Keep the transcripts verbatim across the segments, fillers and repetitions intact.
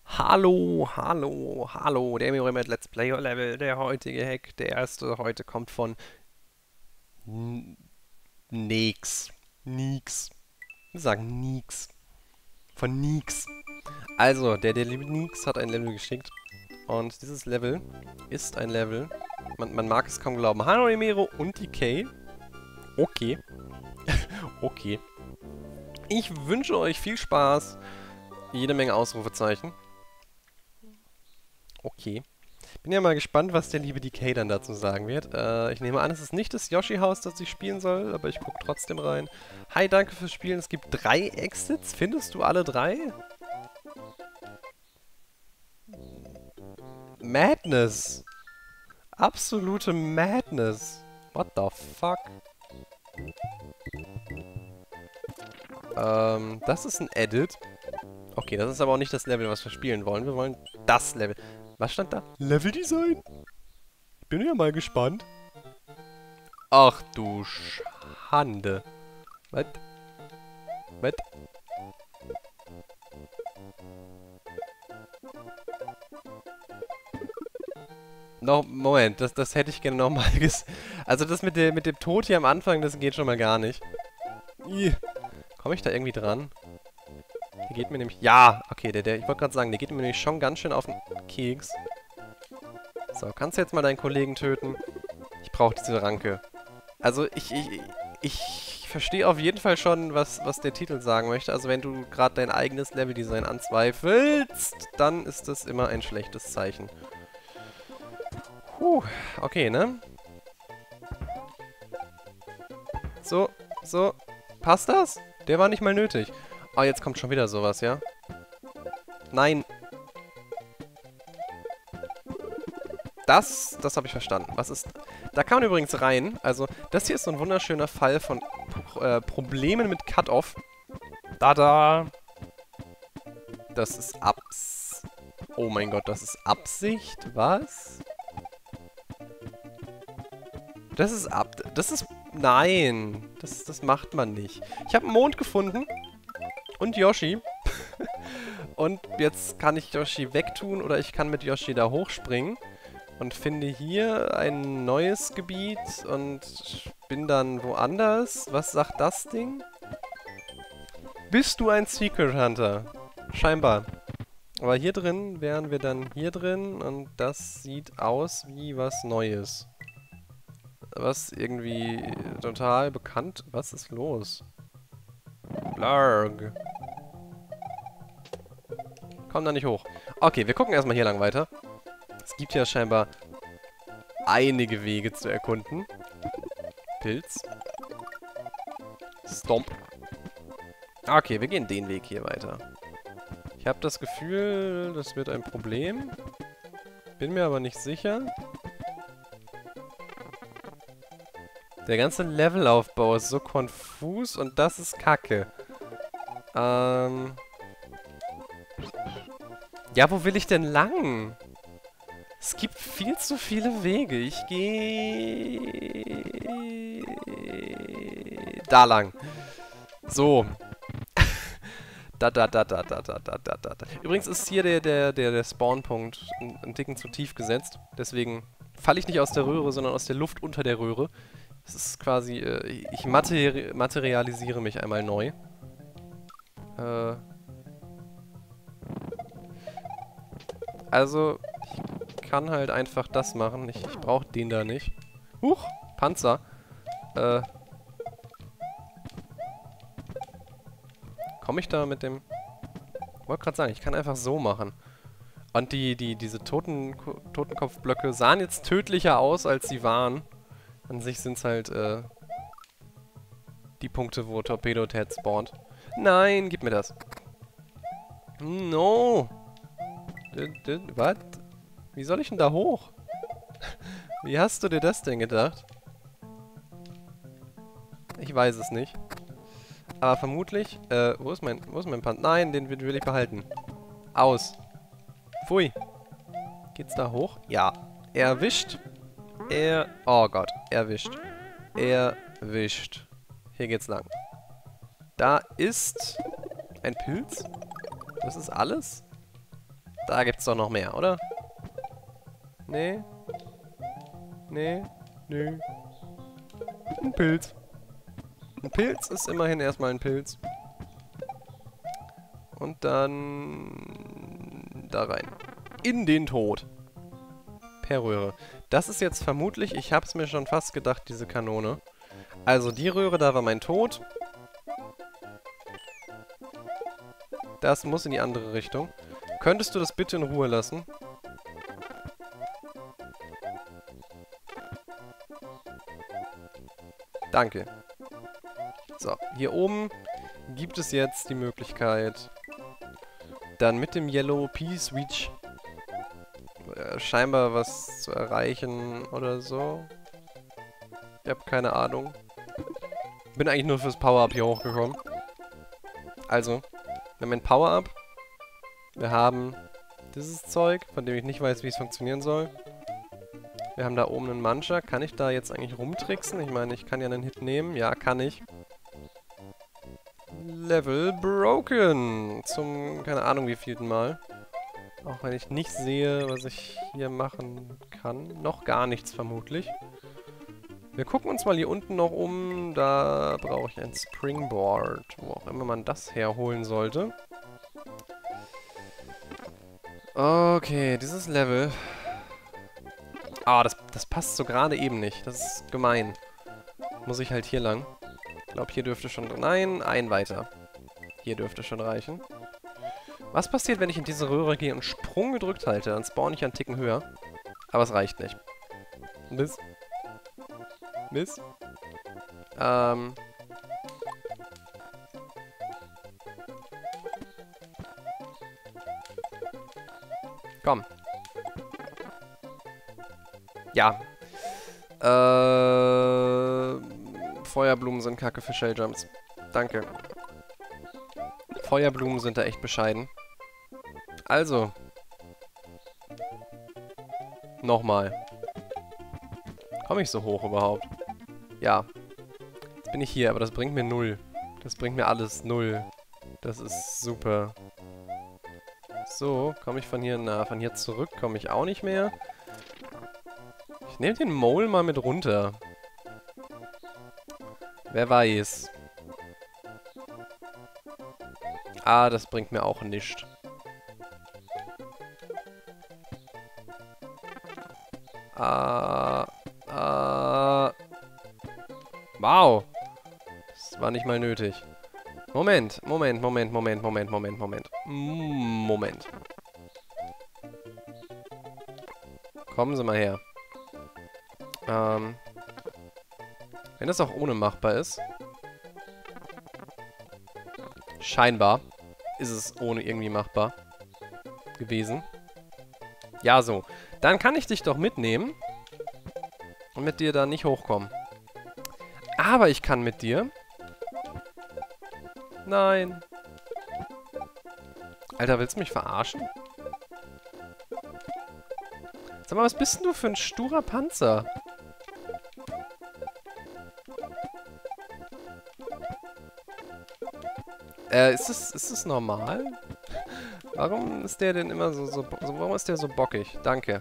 Hallo, hallo, hallo, der Mirrormat Let's Play Level, der heutige Hack, der erste heute kommt von N- Nix. Nix. Wir sagen Nix. Von Nix. Also, der, der liebe Nix hat ein Level geschickt. Und dieses Level ist ein Level, man, man mag es kaum glauben. Hallo Emero und die Kay. Okay. Okay. Ich wünsche euch viel Spaß. Jede Menge Ausrufezeichen. Okay. Bin ja mal gespannt, was der liebe D K dann dazu sagen wird. Äh, ich nehme an, es ist nicht das Yoshi-Haus, das ich spielen soll, aber ich gucke trotzdem rein. Hi, danke fürs Spielen. Es gibt drei Exits. Findest du alle drei? Madness. Absolute Madness. What the fuck? Ähm, das ist ein Edit. Okay, das ist aber auch nicht das Level, was wir spielen wollen. Wir wollen das Level. Was stand da? Leveldesign? Bin ja mal gespannt. Ach du Schande. Was? Was? No, Moment, das, das hätte ich gerne nochmal ges... Also das mit, der, mit dem Tod hier am Anfang, das geht schon mal gar nicht. Komme ich da irgendwie dran? Der geht mir nämlich... Ja, okay, der, der, ich wollte gerade sagen, der geht mir nämlich schon ganz schön auf den Keks. So, kannst du jetzt mal deinen Kollegen töten? Ich brauche diese Ranke. Also ich, ich, ich verstehe auf jeden Fall schon, was, was der Titel sagen möchte. Also wenn du gerade dein eigenes Leveldesign anzweifelst, dann ist das immer ein schlechtes Zeichen. Puh, okay, ne? So, so. Passt das? Der war nicht mal nötig. Ah, jetzt kommt schon wieder sowas, ja? Nein. Das, das habe ich verstanden. Was ist... Da kann man übrigens rein. Also, das hier ist so ein wunderschöner Fall von äh, Problemen mit Cut-Off. Da-da. Das ist Abs... Oh mein Gott, das ist Absicht? Was? Das ist ab... Das ist... Nein. Das, das macht man nicht. Ich habe einen Mond gefunden. Und Yoshi. Und jetzt kann ich Yoshi wegtun oder ich kann mit Yoshi da hochspringen. Und finde hier ein neues Gebiet und bin dann woanders. Was sagt das Ding? Bist du ein Secret Hunter? Scheinbar. Aber hier drin wären wir dann hier drin und das sieht aus wie was Neues. Was irgendwie total bekannt... Was ist los? Blarg. Komm da nicht hoch. Okay, wir gucken erstmal hier lang weiter. Es gibt ja scheinbar einige Wege zu erkunden. Pilz. Stomp. Okay, wir gehen den Weg hier weiter. Ich habe das Gefühl, das wird ein Problem. Bin mir aber nicht sicher. Der ganze Levelaufbau ist so konfus und das ist Kacke. Ähm... Ja, wo will ich denn lang? Es gibt viel zu viele Wege. Ich gehe... Da lang. So. da, da, da, da, da, da, da, da, da. Übrigens ist hier der, der, der, der Spawnpunkt ein, ein Ticken zu tief gesetzt. Deswegen falle ich nicht aus der Röhre, sondern aus der Luft unter der Röhre. Das ist quasi... Äh, ich materi materialisiere mich einmal neu. Äh... Also, ich kann halt einfach das machen. Ich, ich brauche den da nicht. Huch, Panzer. Äh. Komme ich da mit dem... Ich wollte gerade sagen, ich kann einfach so machen. Und die, die, diese Toten, Totenkopfblöcke sahen jetzt tödlicher aus, als sie waren. An sich sind es halt, äh, die Punkte, wo Torpedo-Ted spawnt. Nein, gib mir das. No. Was? Wie soll ich denn da hoch? Wie hast du dir das denn gedacht? Ich weiß es nicht. Aber vermutlich... Äh, wo ist mein... Wo ist mein Pan? Nein, den will, will ich behalten. Aus. Pfui. Geht's da hoch? Ja. Erwischt. Er... Oh Gott. Erwischt. Erwischt. Hier geht's lang. Da ist... Ein Pilz? Das ist alles? Da gibt's doch noch mehr, oder? Nee? Nee? Nö. Ein Pilz. Ein Pilz ist immerhin erstmal ein Pilz. Und dann... da rein. In den Tod. Per Röhre. Das ist jetzt vermutlich, ich hab's mir schon fast gedacht, diese Kanone. Also die Röhre, da war mein Tod. Das muss in die andere Richtung. Könntest du das bitte in Ruhe lassen? Danke. So, hier oben gibt es jetzt die Möglichkeit, dann mit dem Yellow Pea Switch äh, scheinbar was zu erreichen oder so. Ich habe keine Ahnung. Bin eigentlich nur fürs Power-Up hier hochgekommen. Also, wir haben ein Power-Up. Wir haben dieses Zeug, von dem ich nicht weiß, wie es funktionieren soll. Wir haben da oben einen Muncher. Kann ich da jetzt eigentlich rumtricksen? Ich meine, ich kann ja einen Hit nehmen. Ja, kann ich. Level broken. Zum, keine Ahnung wie vielten Mal. Auch wenn ich nicht sehe, was ich hier machen kann. Noch gar nichts vermutlich. Wir gucken uns mal hier unten noch um. Da brauche ich ein Springboard. Wo auch immer man das herholen sollte. Okay, dieses Level. Ah, das, das passt so gerade eben nicht. Das ist gemein. Muss ich halt hier lang. Ich glaube, hier dürfte schon... Nein, ein weiter. Hier dürfte schon reichen. Was passiert, wenn ich in diese Röhre gehe und Sprung gedrückt halte? Dann spawn ich einen Ticken höher. Aber es reicht nicht. Mist. Mist. Ähm... Komm. Ja. Äh... Feuerblumen sind kacke für Shelljumps. Danke. Feuerblumen sind da echt bescheiden. Also. Nochmal. Komme ich so hoch überhaupt? Ja. Jetzt bin ich hier, aber das bringt mir null. Das bringt mir alles null. Das ist super. So, komme ich von hier, na, von hier zurück, komme ich auch nicht mehr. Ich nehme den Mole mal mit runter. Wer weiß. Ah, das bringt mir auch nichts. Ah, ah. Wow. Das war nicht mal nötig. Moment, Moment, Moment, Moment, Moment, Moment, Moment. Moment. Kommen Sie mal her. Ähm. Wenn das auch ohne machbar ist. Scheinbar ist es ohne irgendwie machbar gewesen. Ja, so. Dann kann ich dich doch mitnehmen. Und mit dir da nicht hochkommen. Aber ich kann mit dir... Nein. Alter, willst du mich verarschen? Sag mal, was bist denn du für ein sturer Panzer? Äh, ist es, ist es normal? Warum ist der denn immer so, so, so... Warum ist der so bockig? Danke.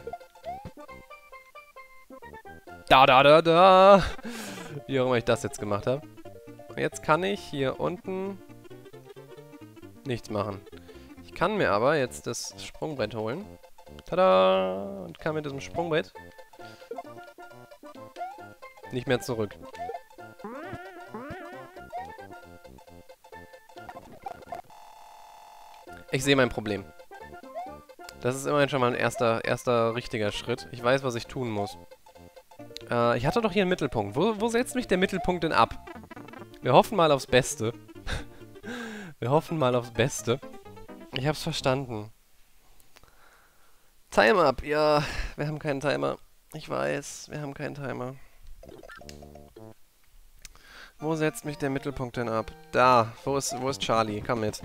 Da, da, da, da. Wie auch immer ich das jetzt gemacht habe. Jetzt kann ich hier unten nichts machen. Ich kann mir aber jetzt das Sprungbrett holen. Tada! Und kann mit diesem Sprungbrett nicht mehr zurück. Ich sehe mein Problem. Das ist immerhin schon mal ein erster, erster richtiger Schritt. Ich weiß, was ich tun muss. Äh, ich hatte doch hier einen Mittelpunkt. Wo, wo setzt mich der Mittelpunkt denn ab? Wir hoffen mal aufs Beste. Wir hoffen mal aufs Beste. Ich hab's verstanden. Time-Up. Ja, wir haben keinen Timer. Ich weiß, wir haben keinen Timer. Wo setzt mich der Mittelpunkt denn ab? Da. Wo ist, wo ist Charlie? Komm mit.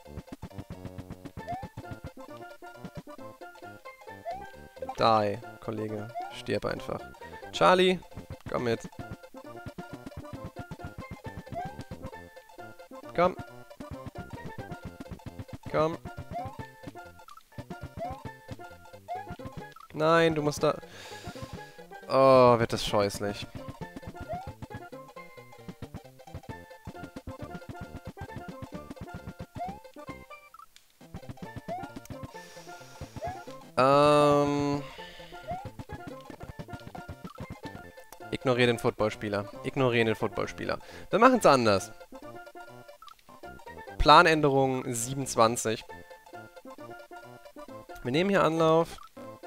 Die, Kollege. Stirb einfach. Charlie, komm mit. Komm. Komm. Nein, du musst da... Oh, wird das scheußlich. Ähm... Ignoriere den Footballspieler. Ignoriere den Footballspieler. Wir machen es anders. Planänderung siebenundzwanzig. Wir nehmen hier Anlauf.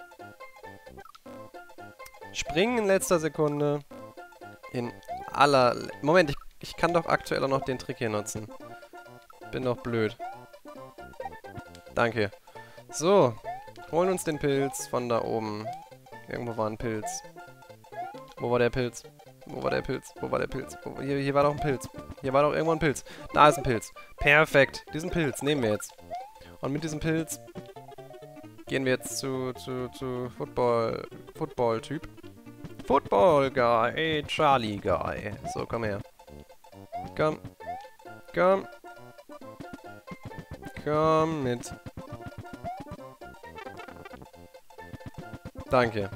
Springen in letzter Sekunde. In aller... Moment, ich, ich kann doch aktuell auch noch den Trick hier nutzen. Bin doch blöd. Danke. So. Holen uns den Pilz von da oben. Irgendwo war ein Pilz. Wo war der Pilz? Wo war der Pilz? Wo war der Pilz? Wo, hier, hier war doch ein Pilz. Hier war doch irgendwo ein Pilz. Da ist ein Pilz. Perfekt. Diesen Pilz nehmen wir jetzt. Und mit diesem Pilz gehen wir jetzt zu, zu, zu Football, Football-Typ. Football-Guy. Hey, Charlie-Guy. So, komm her. Komm. Komm. Komm mit. Danke.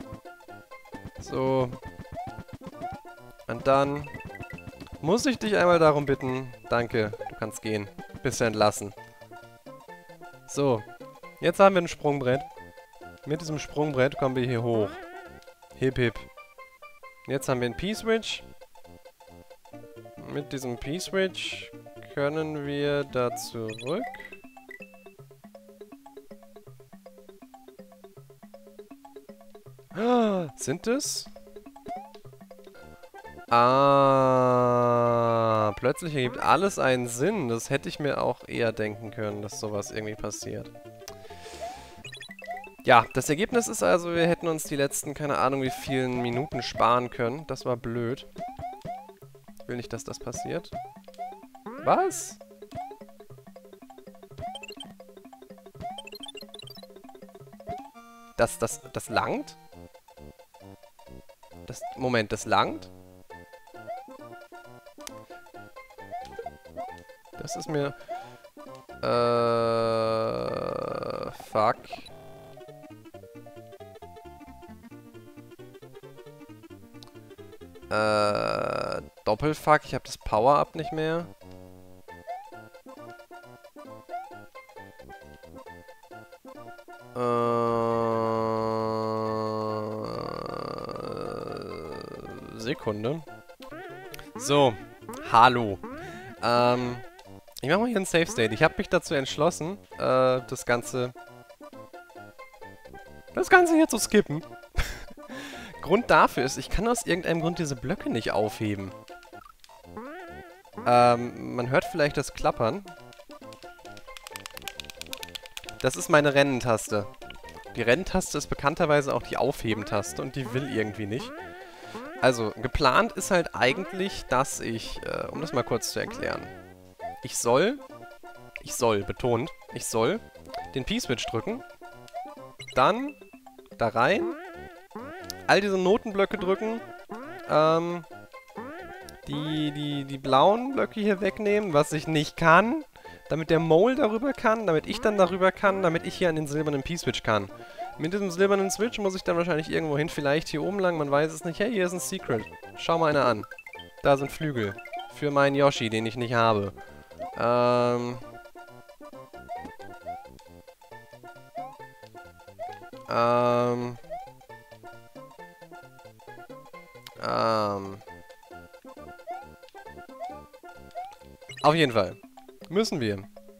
So. Und dann muss ich dich einmal darum bitten. Danke, du kannst gehen. Bist du entlassen. So. Jetzt haben wir ein Sprungbrett. Mit diesem Sprungbrett kommen wir hier hoch. Hip hip. Jetzt haben wir einen P-Switch. Mit diesem P-Switch können wir da zurück. Ah, sind es? Ah, plötzlich ergibt alles einen Sinn. Das hätte ich mir auch eher denken können, dass sowas irgendwie passiert. Ja, das Ergebnis ist also, wir hätten uns die letzten, keine Ahnung wie vielen Minuten sparen können. Das war blöd. Ich will nicht, dass das passiert. Was? Das, das, das langt? Das, Moment, das langt? Das ist mir... Äh... Fuck. Äh... Doppelfuck, ich habe das Power-Up nicht mehr. Äh... Sekunde. So. Hallo. Ähm... Ich mache mal hier ein Save State. Ich habe mich dazu entschlossen, äh, das Ganze... Das Ganze hier zu skippen. Grund dafür ist, ich kann aus irgendeinem Grund diese Blöcke nicht aufheben. Ähm, man hört vielleicht das Klappern. Das ist meine Rennentaste. Die Rennentaste ist bekannterweise auch die Aufheben-Taste und die will irgendwie nicht. Also, geplant ist halt eigentlich, dass ich, äh, um das mal kurz zu erklären... Ich soll, ich soll, betont, ich soll den P-Switch drücken, dann da rein, all diese Notenblöcke drücken, ähm, die, die, die blauen Blöcke hier wegnehmen, was ich nicht kann, damit der Mole darüber kann, damit ich dann darüber kann, damit ich hier an den silbernen P-Switch kann. Mit diesem silbernen Switch muss ich dann wahrscheinlich irgendwo hin, vielleicht hier oben lang, man weiß es nicht. Hey, hier ist ein Secret. Schau mal einer an. Da sind Flügel. Für meinen Yoshi, den ich nicht habe. Ähm. Ähm. Ähm. Auf jeden Fall. Müssen wir.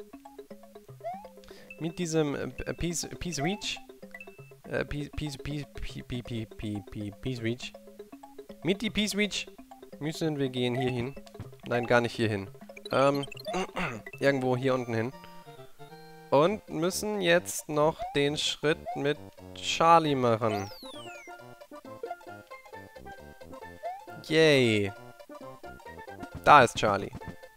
Mit diesem äh, Peace, Peace Reach. Äh, Peace, Peace, Peace, Peace, Peace, Peace, Peace Reach. Mit die Peace Reach müssen wir gehen hier hin. Nein, gar nicht hier hin. Ähm, irgendwo hier unten hin. Und müssen jetzt noch den Schritt mit Charlie machen. Yay. Da ist Charlie.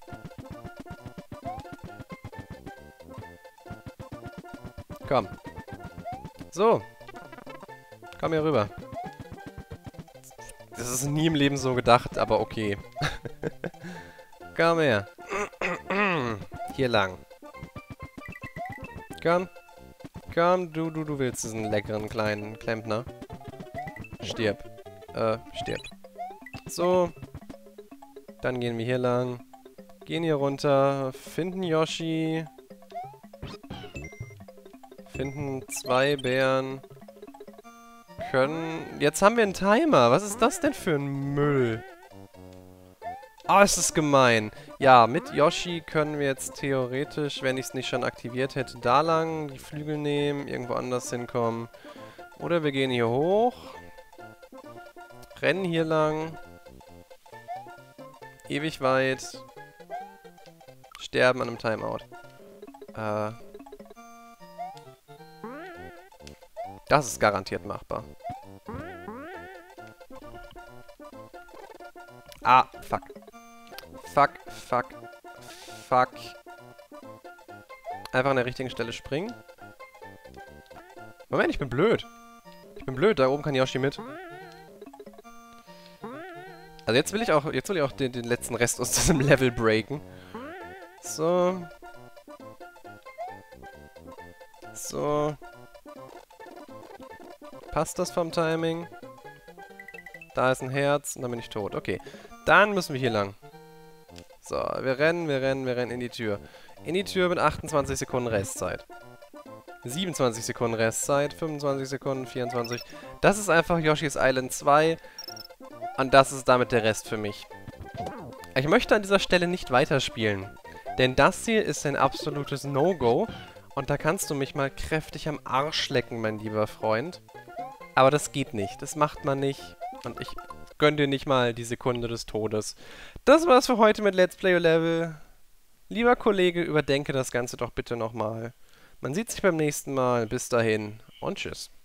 Komm. So. Komm hier rüber. Das ist nie im Leben so gedacht, aber okay. Komm her. Hier lang. Komm. Komm, du, du, du willst diesen leckeren kleinen Klempner. Stirb. Äh, stirb. So. Dann gehen wir hier lang. Gehen hier runter. Finden Yoshi. Finden zwei Bären. Können... Jetzt haben wir einen Timer. Was ist das denn für ein Müll? Ah, oh, es ist gemein. Ja, mit Yoshi können wir jetzt theoretisch, wenn ich es nicht schon aktiviert hätte, da lang die Flügel nehmen, irgendwo anders hinkommen. Oder wir gehen hier hoch. Rennen hier lang. Ewig weit. Sterben an einem Timeout. Äh... Das ist garantiert machbar. Ah, fuck. Fuck, fuck, fuck. Einfach an der richtigen Stelle springen. Moment, ich bin blöd. Ich bin blöd, da oben kann Yoshi mit. Also jetzt will ich auch, jetzt will ich auch den, den letzten Rest aus diesem Level breaken. So. So. Passt das vom Timing? Da ist ein Herz und dann bin ich tot. Okay, dann müssen wir hier lang. So, wir rennen, wir rennen, wir rennen in die Tür. In die Tür mit achtundzwanzig Sekunden Restzeit. siebenundzwanzig Sekunden Restzeit, fünfundzwanzig Sekunden, vierundzwanzig. Das ist einfach Yoshi's Island zwei. Und das ist damit der Rest für mich. Ich möchte an dieser Stelle nicht weiterspielen. Denn das hier ist ein absolutes No-Go. Und da kannst du mich mal kräftig am Arsch lecken, mein lieber Freund. Aber das geht nicht. Das macht man nicht. Und ich gönn dir nicht mal die Sekunde des Todes. Das war's für heute mit Let's Play Your Level. Lieber Kollege, überdenke das Ganze doch bitte nochmal. Man sieht sich beim nächsten Mal. Bis dahin und tschüss.